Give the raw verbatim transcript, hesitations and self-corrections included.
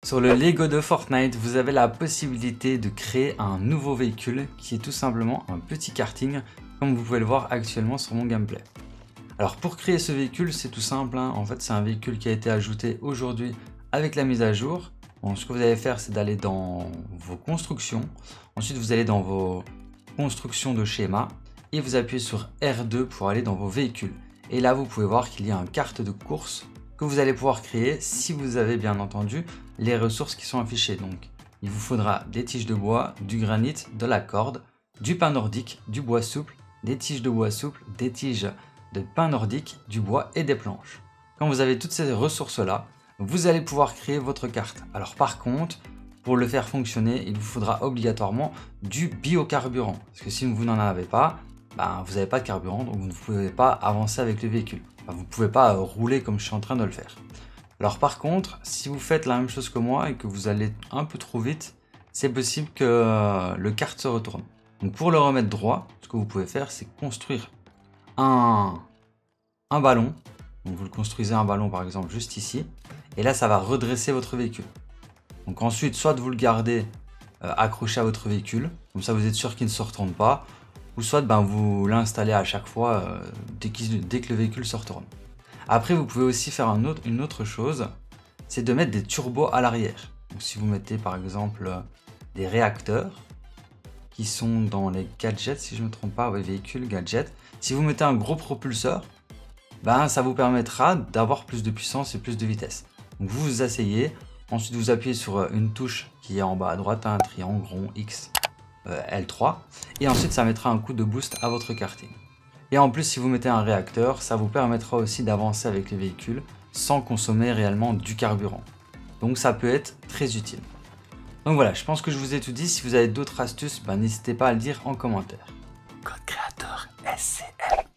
Sur le Lego de Fortnite, vous avez la possibilité de créer un nouveau véhicule qui est tout simplement un petit karting, comme vous pouvez le voir actuellement sur mon gameplay. Alors pour créer ce véhicule, c'est tout simple, hein. En fait c'est un véhicule qui a été ajouté aujourd'hui avec la mise à jour. Bon, ce que vous allez faire, c'est d'aller dans vos constructions, ensuite vous allez dans vos constructions de schéma et vous appuyez sur R deux pour aller dans vos véhicules. Et là vous pouvez voir qu'il y a une carte de course que vous allez pouvoir créer si vous avez bien entendu les ressources qui sont affichées. Donc il vous faudra des tiges de bois, du granit, de la corde, du pain nordique, du bois souple, des tiges de bois souple, des tiges de pain nordique, du bois et des planches. Quand vous avez toutes ces ressources là, vous allez pouvoir créer votre carte. Alors par contre, pour le faire fonctionner, il vous faudra obligatoirement du biocarburant, parce que si vous n'en avez pas, ben, vous n'avez pas de carburant, donc vous ne pouvez pas avancer avec le véhicule. Enfin, vous ne pouvez pas rouler comme je suis en train de le faire. Alors par contre, si vous faites la même chose que moi et que vous allez un peu trop vite, c'est possible que le kart se retourne. Donc pour le remettre droit, ce que vous pouvez faire, c'est construire un, un ballon. Donc vous le construisez un ballon par exemple juste ici, et là ça va redresser votre véhicule. Donc ensuite, soit vous le gardez euh, accroché à votre véhicule, comme ça vous êtes sûr qu'il ne se retourne pas, ou soit ben, vous l'installez à chaque fois euh, dès, dès que le véhicule se retourne. Après, vous pouvez aussi faire un autre, une autre chose, c'est de mettre des turbos à l'arrière. Donc si vous mettez par exemple des réacteurs qui sont dans les gadgets, si je ne me trompe pas, ouais, véhicules, gadgets, si vous mettez un gros propulseur, ben, ça vous permettra d'avoir plus de puissance et plus de vitesse. Donc vous vous asseyez, ensuite vous appuyez sur une touche qui est en bas à droite, un triangle rond X, euh, L trois, et ensuite ça mettra un coup de boost à votre karting. Et en plus, si vous mettez un réacteur, ça vous permettra aussi d'avancer avec les véhicules sans consommer réellement du carburant. Donc ça peut être très utile. Donc voilà, je pense que je vous ai tout dit. Si vous avez d'autres astuces, ben, n'hésitez pas à le dire en commentaire. Code créateur S C M.